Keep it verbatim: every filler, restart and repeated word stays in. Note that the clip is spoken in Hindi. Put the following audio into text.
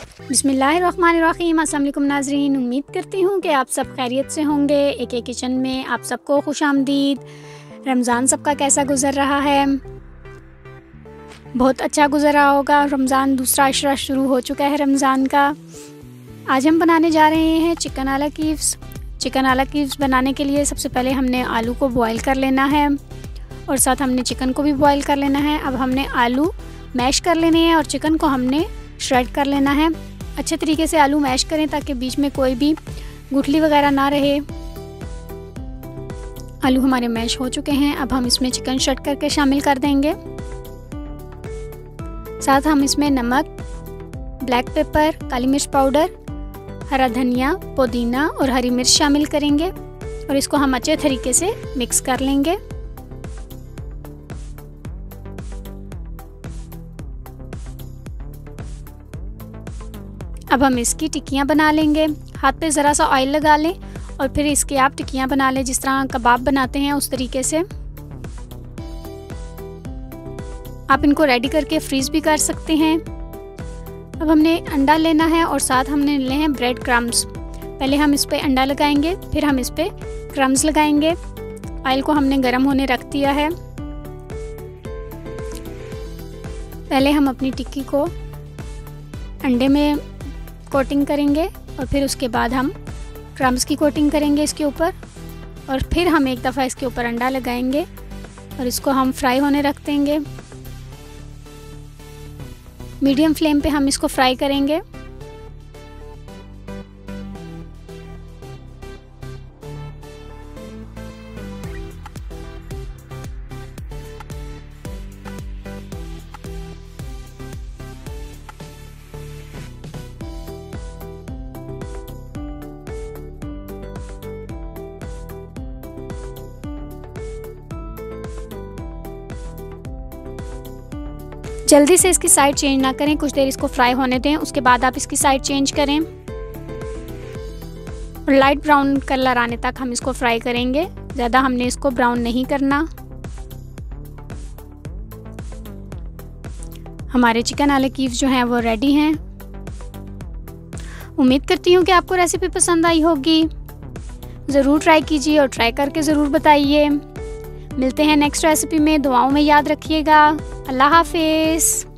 बिस्मिल्लाहिर्रहमानिर्रहीम। अस्सलाम वालेकुम नाज़रीन, उम्मीद करती हूँ कि आप सब खैरियत से होंगे। एक एक किचन में आप सबको खुशामदीद। रमज़ान सबका कैसा गुज़र रहा है? बहुत अच्छा गुज़र रहा होगा। रमज़ान दूसरा अशरा शुरू हो चुका है रमज़ान का। आज हम बनाने जा रहे हैं चिकन आला कीव्स। चिकन आला कीव्स बनाने के लिए सबसे पहले हमने आलू को बॉईल कर लेना है और साथ हमने चिकन को भी बॉईल कर लेना है। अब हमने आलू मैश कर लेने हैं और चिकन को हमने श्रेड कर लेना है। अच्छे तरीके से आलू मैश करें ताकि बीच में कोई भी गुठली वगैरह ना रहे। आलू हमारे मैश हो चुके हैं। अब हम इसमें चिकन श्रेड करके शामिल कर देंगे। साथ हम इसमें नमक, ब्लैक पेपर, काली मिर्च पाउडर, हरा धनिया, पुदीना और हरी मिर्च शामिल करेंगे और इसको हम अच्छे तरीके से मिक्स कर लेंगे। अब हम इसकी टिक्कियाँ बना लेंगे। हाथ पे ज़रा सा ऑयल लगा लें और फिर इसके आप टिक्कियाँ बना लें जिस तरह कबाब बनाते हैं उस तरीके से। आप इनको रेडी करके फ्रीज भी कर सकते हैं। अब हमने अंडा लेना है और साथ हमने ले हैं ब्रेड क्रम्स। पहले हम इस पे अंडा लगाएंगे, फिर हम इस पे क्रम्स लगाएंगे। ऑयल को हमने गर्म होने रख दिया है। पहले हम अपनी टिक्की को अंडे में कोटिंग करेंगे और फिर उसके बाद हम क्रम्स की कोटिंग करेंगे इसके ऊपर और फिर हम एक दफ़ा इसके ऊपर अंडा लगाएंगे और इसको हम फ्राई होने रख देंगे। मीडियम फ्लेम पे हम इसको फ्राई करेंगे। जल्दी से इसकी साइड चेंज ना करें, कुछ देर इसको फ्राई होने दें, उसके बाद आप इसकी साइड चेंज करें और लाइट ब्राउन कलर आने तक हम इसको फ्राई करेंगे। ज़्यादा हमने इसको ब्राउन नहीं करना। हमारे चिकन आले कीव्स जो हैं वो रेडी हैं। उम्मीद करती हूँ कि आपको रेसिपी पसंद आई होगी। ज़रूर ट्राई कीजिए और ट्राई करके ज़रूर बताइए। मिलते हैं नेक्स्ट रेसिपी में। दुआओं में याद रखिएगा। अल्लाह हाफिज़।